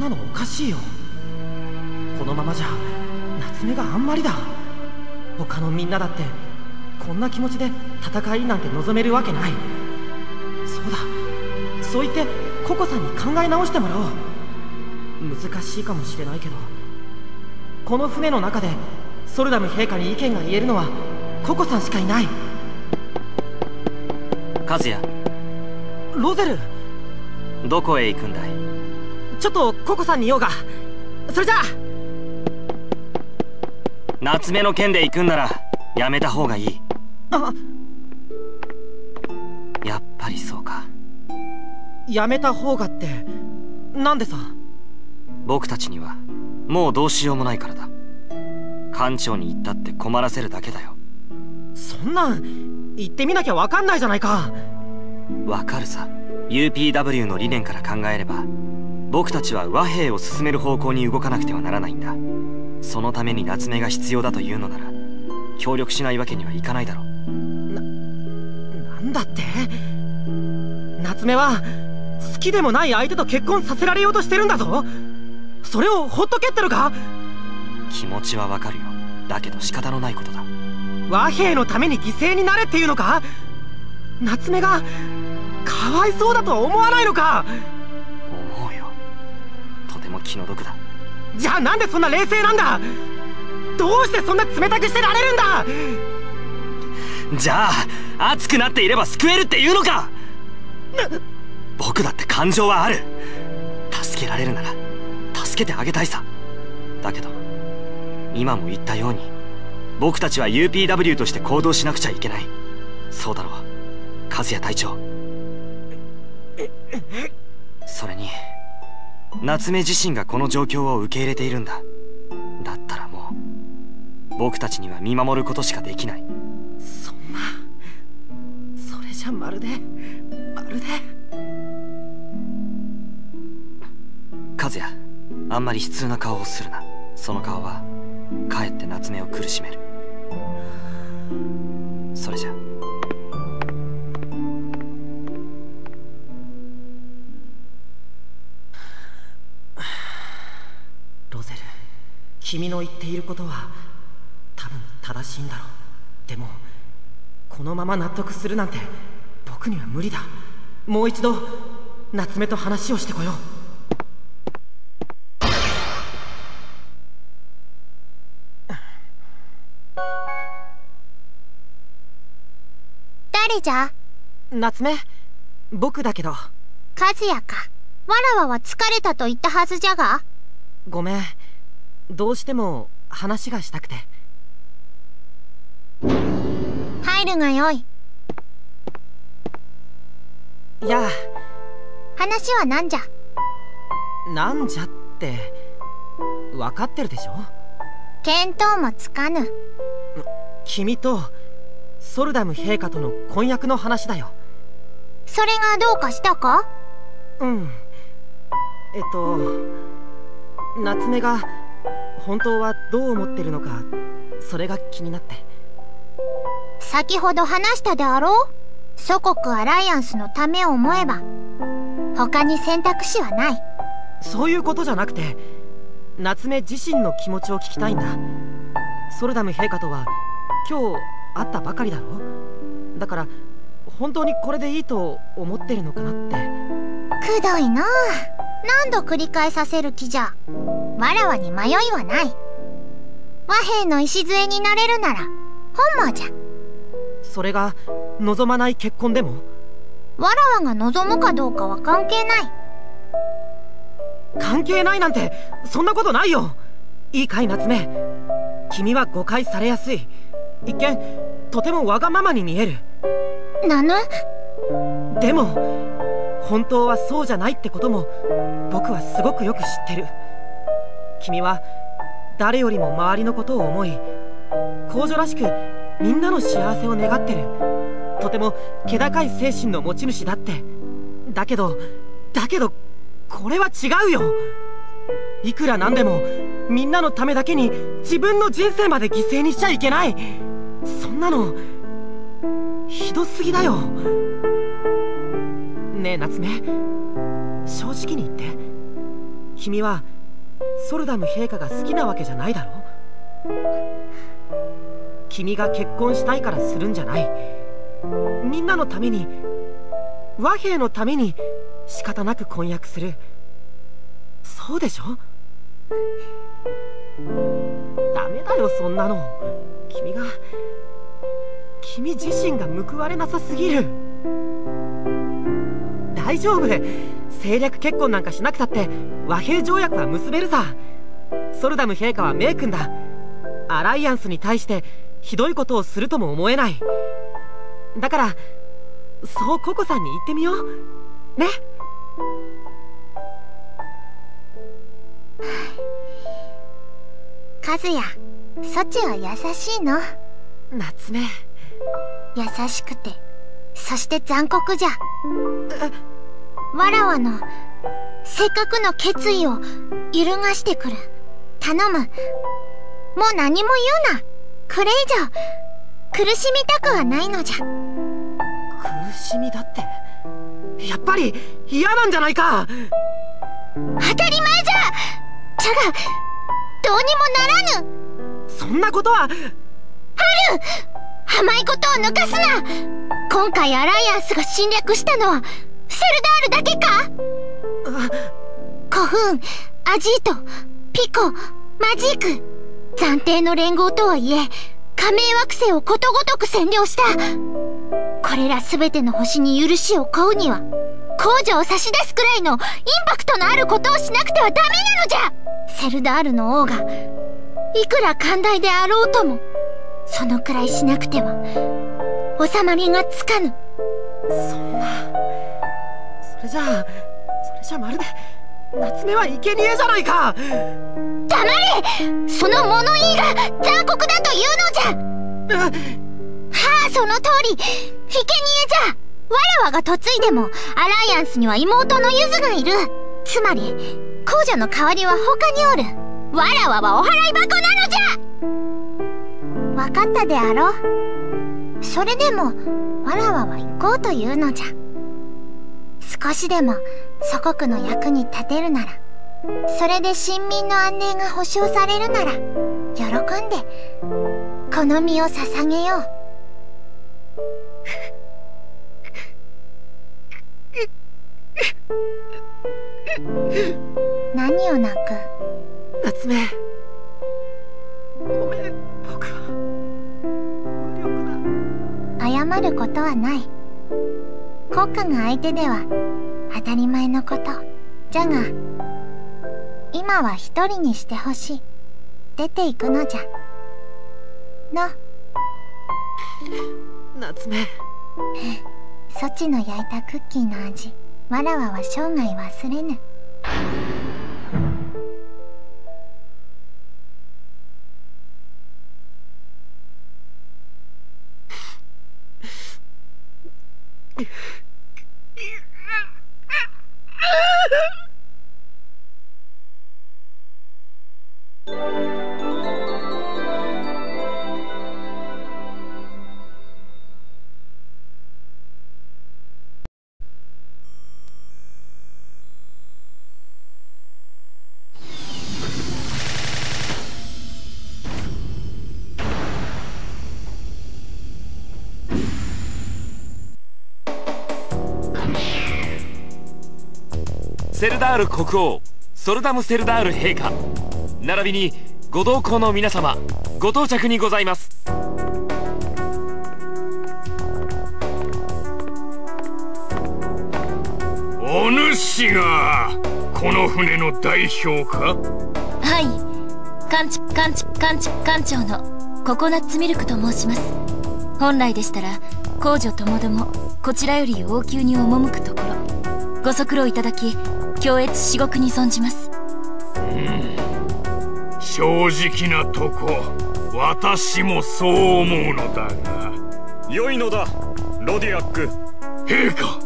なのおかしいよ。このままじゃ夏目があんまりだ。他のみんなだってこんな気持ちで戦いなんて望めるわけない。そうだ、そう言ってココさんに考え直してもらおう。難しいかもしれないけど、この船の中でソルダム陛下に意見が言えるのはココさんしかいない。 和也、 ロゼル、 どこへ行くんだい？ ちょっとココさんに言おうが。それじゃあ。 夏目の件で行くんならやめた方がいい。 あ、 やっぱりそうか。 やめた方がってなんでさ？ 僕たちにはもうどうしようもないからだ。艦長に言ったって困らせるだけだよ。 そんなん言ってみなきゃわかんないじゃないか。 わかるさ。 UPW の理念から考えれば僕たちは和平を進める方向に動かなくてはならないんだ。そのために夏目が必要だというのなら協力しないわけにはいかないだろう。 なんだって？夏目は好きでもない相手と結婚させられようとしてるんだぞ。それをほっとけってのか？ 気持ちはわかるよ。だけど仕方のないことだ。 和平のために犠牲になれっていうのか？夏目がかわいそうだとは思わないのか？ 思うよ。とても気の毒だ。 じゃあなんでそんな冷静なんだ？どうしてそんな冷たくしてられるんだ？ じゃあ熱くなっていれば救えるっていうのか？僕だって感情はある。助けられるなら助けてあげたいさ。だけど今も言ったように僕たちは UPW として行動しなくちゃいけない。そうだろう、和也隊長。それに夏目自身がこの状況を受け入れているんだ。だったらもう僕たちには見守ることしかできない。 そんな、それじゃまるで和也、あんまり悲痛な顔をするな。その顔はかえって夏目を苦しめる。それじゃ。 ロゼル、君の言っていることは多分正しいんだろう。でもこのまま納得するなんて僕には無理だ。もう一度夏目と話をしてこよう。 誰じゃ？ 夏目、僕だけど。 和也か。わらわは疲れたと言ったはずじゃが。 ごめん、どうしても話がしたくて。 入るがよい。 やあ。 話は何じゃ？ なんじゃって分かってるでしょ。 見当もつかぬ。 君とソルダム陛下との婚約の話だよ。 それがどうかしたか？ うん。夏目が本当はどう思ってるのか、それが気になって。 先ほど話したであろう。祖国アライアンスのためを思えば他に選択肢はない。 そういうことじゃなくて、夏目自身の気持ちを聞きたいんだ。ソルダム陛下とは今日会ったばかりだろ。だから本当にこれでいいと思ってるのかなって。 くどいなあ。何度繰り返させる気じゃ。わらわに迷いはない。和平の礎になれるなら本望じゃ。 それが望まない結婚でも？ わらわが望むかどうかは関係ない。 関係ないなんてそんなことないよ。いいかい夏目、君は誤解されやすい。一見とてもわがままに見える。 なぬ？ でも本当はそうじゃないってことも僕はすごくよく知ってる。君は誰よりも周りのことを思い、公女らしくみんなの幸せを願ってる。とても気高い精神の持ち主だって。だけどこれは違うよ。いくらなんでもみんなのためだけに自分の人生まで犠牲にしちゃいけない。そんなのひどすぎだよ。ねえ夏目、正直に言って君はソルダム陛下が好きなわけじゃないだろ。君が結婚したいからするんじゃない。みんなのために、和平のために仕方なく婚約する。そうでしょ。ダメだよそんなの。君自身が報われなさすぎる。大丈夫、政略結婚なんかしなくたって和平条約は結べるさ。ソルダム陛下は名君だ。アライアンスに対してひどいことをするとも思えない。だからそうココさんに言ってみようね。 和也、ソチは優しいの。 夏目、 優しくて、そして残酷じゃ。わらわのせっかくの決意を揺るがしてくる。頼む、もう何も言うな。これ以上苦しみたくはないのじゃ。 苦しみだってやっぱり嫌なんじゃないか。 当たり前じゃ。じゃがどうにもならぬ。 そんなことは。 ハル、甘いことを抜かすな。今回アライアンスが侵略したのはセルダールだけか。古墳、アジート、ピコ、マジーク、暫定の連合とはいえ加盟惑星をことごとく占領した。これら全ての星に許しを請うには公助を差し出すくらいのインパクトのあることをしなくてはダメなのじゃ。セルダールの王がいくら寛大であろうともそのくらいしなくては収まりがつかぬ。 そんな、それじゃまるで夏目は生贄じゃないか。 黙れ。その物言いが残酷だというのじゃ。はあ、その通り、生贄じゃ。わらわが嫁いでもアライアンスには妹のユズがいる。つまり公女の代わりは他におる。わらわはお払い箱なのじゃ。分かったであろう。それでもわらわは行こうというのじゃ。少しでも祖国の役に立てるなら、それで臣民の安寧が保障されるなら喜んでこの身を捧げよう。何を泣く。 夏目、ごめん、僕は無力だ。 謝ることはない。国家が相手では当たり前のことじゃが、今は一人にしてほしい。出ていくのじゃの。 夏目、 ソチの焼いたクッキーの味、わらわは生涯忘れぬ。 セルダール国王ソルダム・セルダール陛下並びにご同行の皆様、ご到着にございます。 お主がこの船の代表か。 はい、艦長のココナッツミルクと申します。本来でしたら公女ともどもこちらより王宮に赴くところ、ご足労いただき恐悦至極に存じます。 正直なとこ私もそう思うのだが。 良いのだロディアック陛下。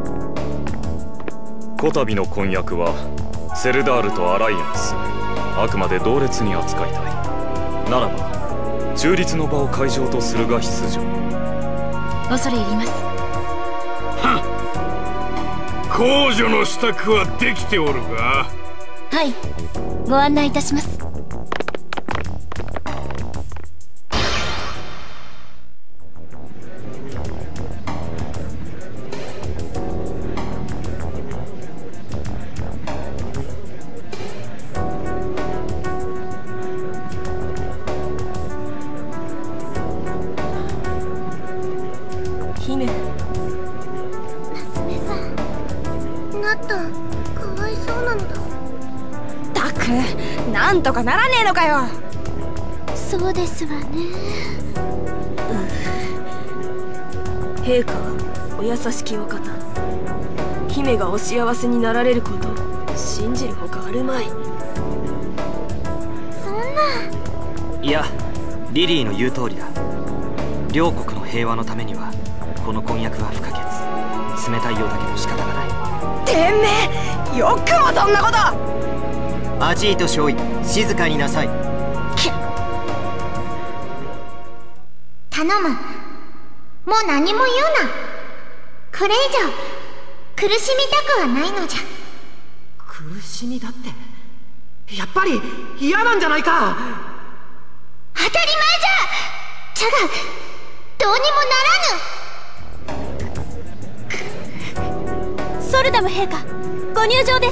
こたびの婚約はセルダールとアライアンス、あくまで同列に扱いたい。ならば中立の場を会場とするが必要。 恐れ入ります。 公女の支度はできておるが。 はい、ご案内いたします。 姫。 夏目さん、なったかわいそうなのだ。 たく、なんとかならねえのかよ。 そうですわね。 陛下はお優しきお方。姫がお幸せになられることを信じるほかあるまい。 そんな。 いや、リリーの言う通りだ。両国の平和のためにはこの婚約は不可欠。冷たいようだけど仕方がない。 てめえ、よくもそんなこと。 アジート少尉、静かになさい。 頼む。もう何も言うな。これ以上苦しみたくはないのじゃ。 苦しみだって、やっぱり嫌なんじゃないか。 当たり前じゃ。じゃがどうにもならぬ。 ソルダム陛下、ご入場です。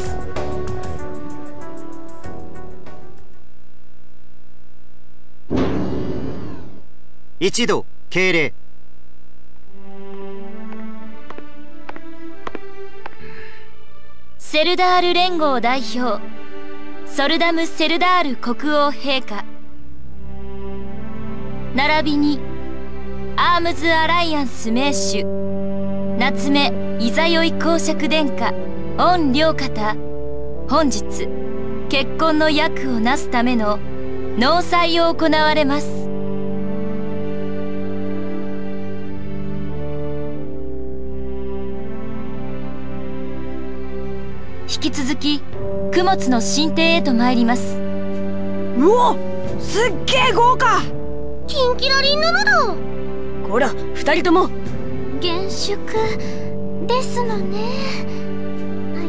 一同敬礼。 セルダール連合代表ソルダム・セルダール国王陛下、並びにアームズ・アライアンス盟主夏目いざよい公爵殿下御両方、本日結婚の約をなすための納采を行われます。引き続き供物の神邸へと参ります。 うお、すっげえ豪華。 キンキラリンなのだ。 こら、二人とも厳粛ですのね。はい。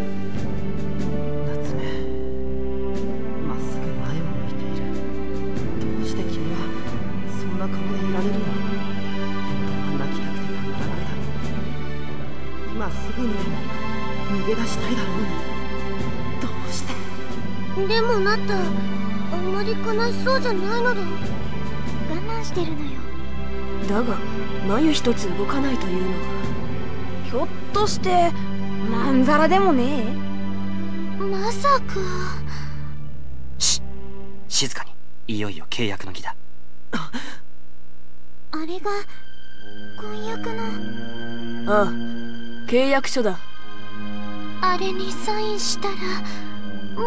夏目、まっすぐ前を向いている。どうして君はそんな顔でいられるの。本当は泣きたくてたまらないだろう。今すぐにでも逃げ出したいだろうに。どうして。 でもなった、あんまり悲しそうじゃないのだ。我慢してるのよ。 だが眉一つ動かないというのは、ひょっとしてまんざらでもねえ。 まさか。 静かに。いよいよ契約の儀だ。 あれが婚約の。 ああ、契約書だ。 あれにサインしたらもう。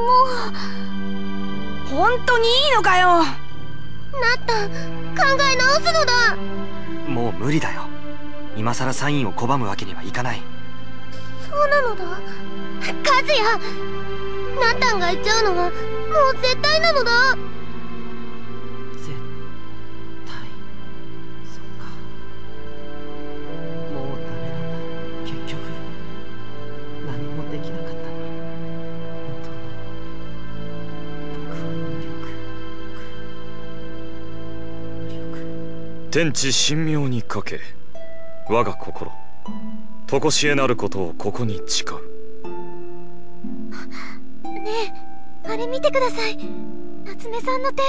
本当にいいのかよ。 なった考え直すのだ。 もう無理だよ。今さらサインを拒むわけにはいかない。 そうなのだ。和也、ナタンが言っちゃうのはもう絶対なのだ。 絶対。そっか。もうダメなんだ。結局何もできなかったな。本当に僕は無力。 天地神妙にかけ、我が心とこしえなることをここに誓う。 ねえ、あれ見てください。夏目さんの手。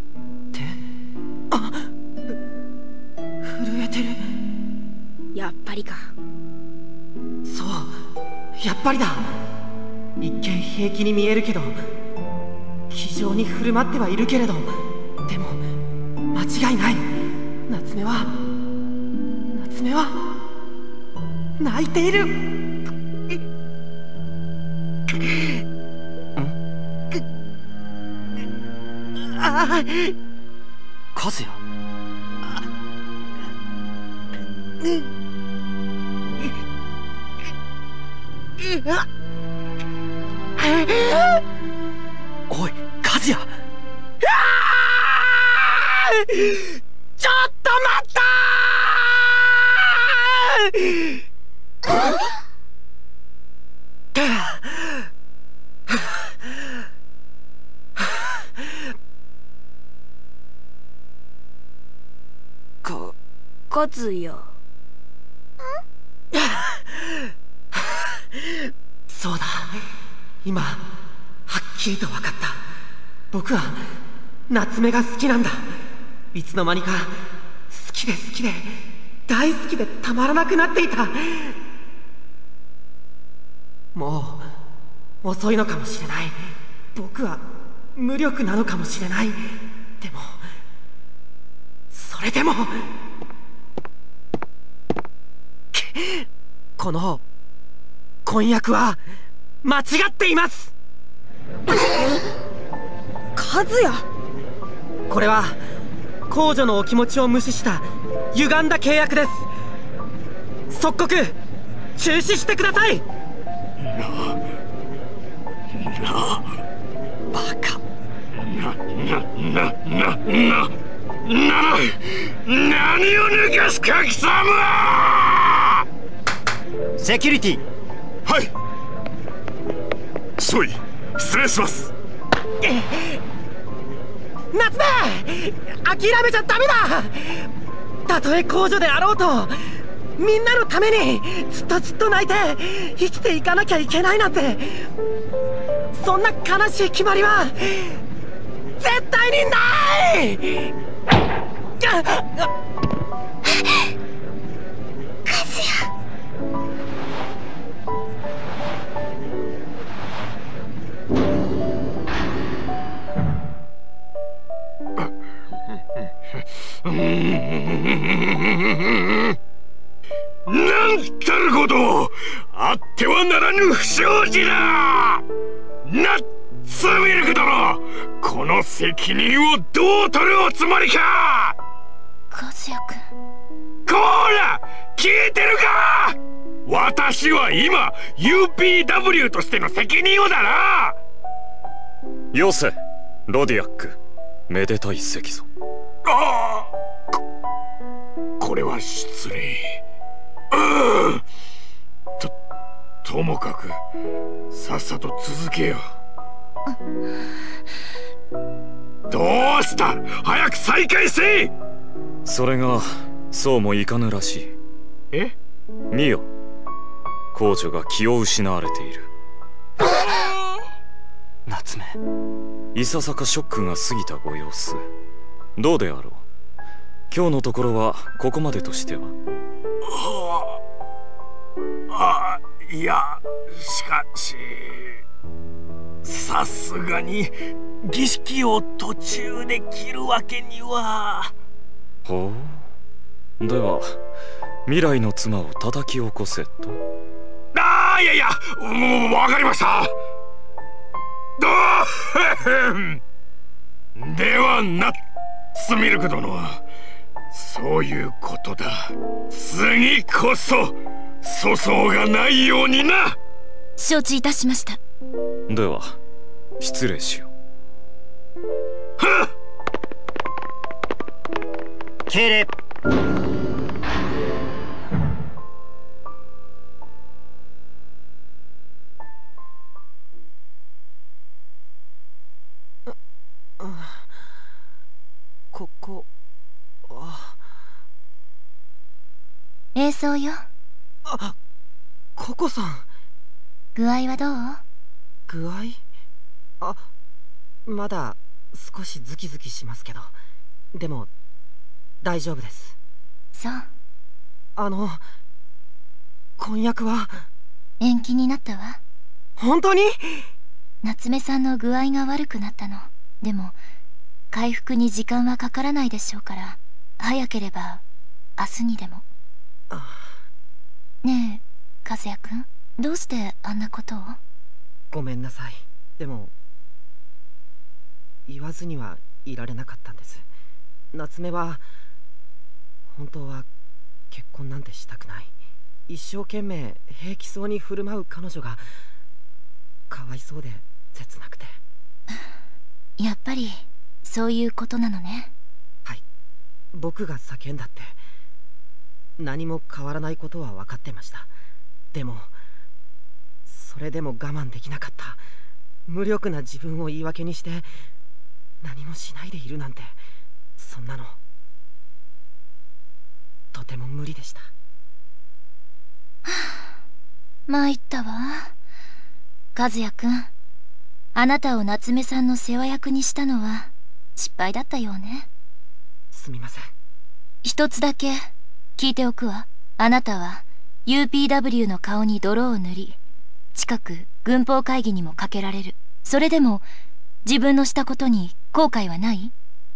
あ、震えてる。 やっぱりか。 そう、やっぱりだ。一見平気に見えるけど、気丈に振る舞ってはいるけれど、でも間違いない。夏目は泣いている。 和也。おい、和也。 ちょっと待ったー和也。 そうだ、今はっきりと分かった。僕は夏目が好きなんだ。いつの間にか好きで好きで大好きでたまらなくなっていた。もう遅いのかもしれない。僕は無力なのかもしれない。でもそれでもこの婚約は間違っています。 和也、 これは公女のお気持ちを無視した歪んだ契約です。即刻中止してください。バカ。 何を抜かすか貴様。 セキュリティ。 はい。少尉、失礼します。 夏目、諦めちゃダメだ。たとえ公女であろうとみんなのためにずっと泣いて生きていかなきゃいけないなんて、そんな悲しい決まりは絶対にない。 なんたることをあってはならぬ不祥事だ。ナッツミルク殿、この責任をどう取るおつもりか。 和也君、 こら聞いてるか。私は今 UPW としての責任をだな。 よせロディアック、めでたい席ぞ。 ああ、これは失礼。ともかくさっさと続けよ。どうした、早く再開せい。 それがそうもいかぬらしい。 え？ 見よ、公女が気を失われている。 夏目、 いささかショックが過ぎたご様子。どうであろう、今日のところはここまでとしては。 いや、しかしさすがに儀式を途中で切るわけには。 ほう、では未来の妻を叩き起こせと。 いやいや、もう分かりました。ではナッツミルク殿、そういうことだ。次こそ粗相がないようにな。 承知いたしました。 では失礼しよう。 はっ、 敬礼。 ここは演奏よ。 ココさん、 具合はどう？ 具合？まだ少しズキズキしますけど、でも大丈夫です。 そう。 婚約は延期になったわ。 本当に？ 夏目さんの具合が悪くなったの。でも回復に時間はかからないでしょうから、早ければ明日にでも。ねえ和也君、どうしてあんなことを？ ごめんなさい。でも言わずにはいられなかったんです。夏目は本当は結婚なんてしたくない。一生懸命平気そうに振る舞う彼女がかわいそうで切なくて。 やっぱりそういうことなのね。 はい、僕が叫んだって何も変わらないことは分かってました。でもそれでも我慢できなかった。無力な自分を言い訳にして何もしないでいるなんて、そんなのとても無理でした。 参ったわ。和也くん、あなたを夏目さんの世話役にしたのは失敗だったようね。 すみません。 一つだけ聞いておくわ。あなたは UPW の顔に泥を塗り、近く軍法会議にもかけられる。それでも自分のしたことに後悔はない？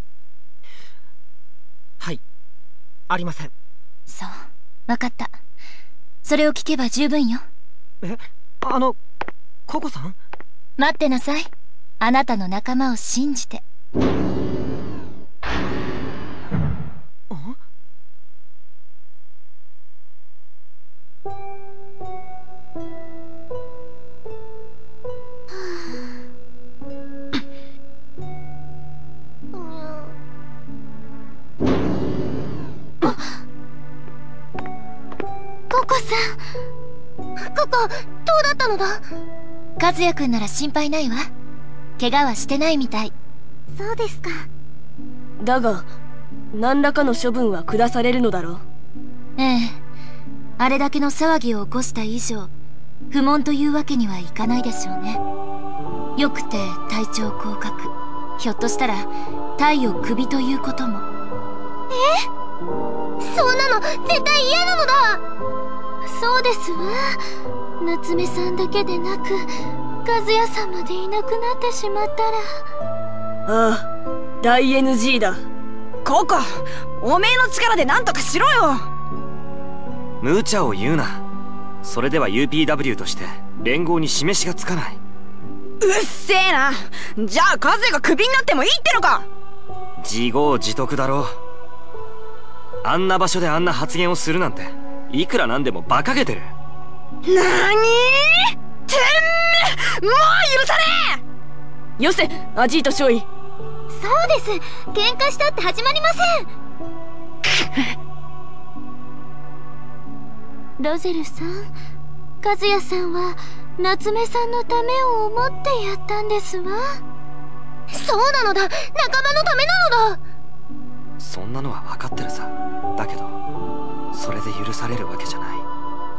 はい、ありません。 そう、分かった。それを聞けば十分よ。 ココさん？ 待ってなさい。あなたの仲間を信じて。 ココさん、ココ、どうだったのだ？ 和也くんなら心配ないわ。怪我はしてないみたい。 そうですか。 だが何らかの処分は下されるのだろう。 ええ、あれだけの騒ぎを起こした以上、不問というわけにはいかないでしょうね。よくて体調降格、ひょっとしたら体をクビということも。 そんなの絶対嫌なのだ。そうですわ。夏目さんだけでなく和也さんまでいなくなってしまったら。 ああ、大 NG だ。 ココ、おめえの力で何とかしろよ。 無茶を言うな。それでは UPW として連合に示しがつかない。 うっせえな。じゃあ和也がクビになってもいいってのか？ 自業自得だろう。あんな場所であんな発言をするなんていくらなんでも馬鹿げてる。 なーにー？てんめ、もう許さねえ。よせ、アジート少尉。 そうです。喧嘩したって始まりません。ロゼルさん、和也さんは夏目さんのためを思ってやったんですわ。そうなのだ、仲間のためなのだ。 そんなのは分かってるさ。だけどそれで許されるわけじゃない。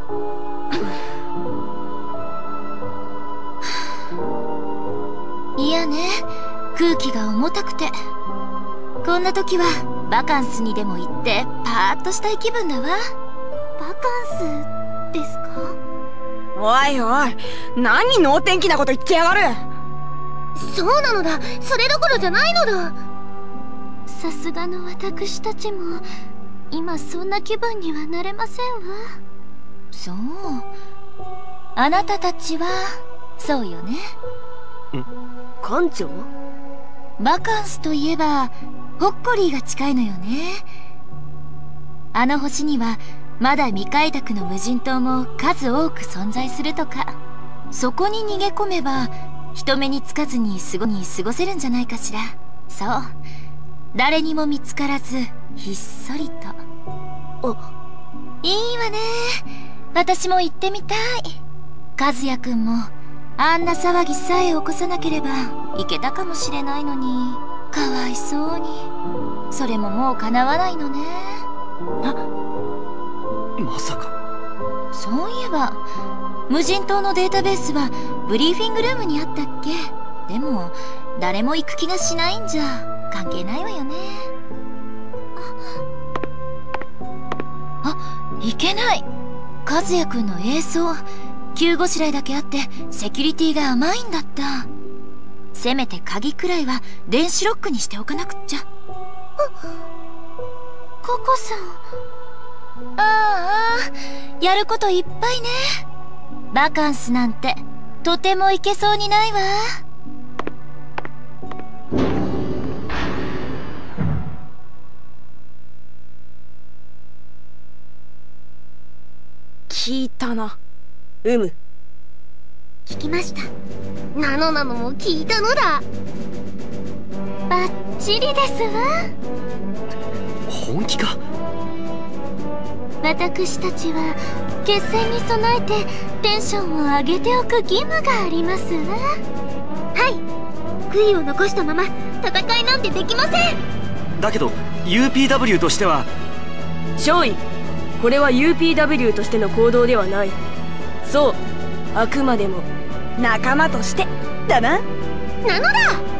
いやね、空気が重たくて。こんな時はバカンスにでも行ってパーッとしたい気分だわ。 バカンスですか？ おいおい、何能天気なこと言ってやがる。 そうなのだ、それどころじゃないのだ。さすがの私たちも今そんな気分にはなれませんわ。 そう、あなたたちはそうよね。 館長？ バカンスといえばホッコリーが近いのよね。あの星にはまだ未開拓の無人島も数多く存在するとか。そこに逃げ込めば人目につかずに過ごせるんじゃないかしら。そう、誰にも見つからずひっそりと。いいわね、私も行ってみたい。和也くんもあんな騒ぎさえ起こさなければ行けたかもしれないのに、かわいそうに。それももう叶わないのね。 まさか。 そういえば無人島のデータベースはブリーフィングルームにあったっけ？でも誰も行く気がしないんじゃ関係ないわよね。いけない。和也くんの映像、急ごしらえだけあってセキュリティが甘いんだった。せめて鍵くらいは電子ロックにしておかなくっちゃ。 ココさん。 ああ、やることいっぱいね。バカンスなんてとても行けそうにないわ。 聞いたな。 聞きました。ナノも聞いたのだ。バッチリですわ。 本気か？ 私たちは決戦に備えてテンションを上げておく義務がありますわ。はい、悔いを残したまま戦いなんてできません。 だけど UPW としては。 少尉、これは UPW としての行動ではない。そう、あくまでも仲間としてだな。 なのだ。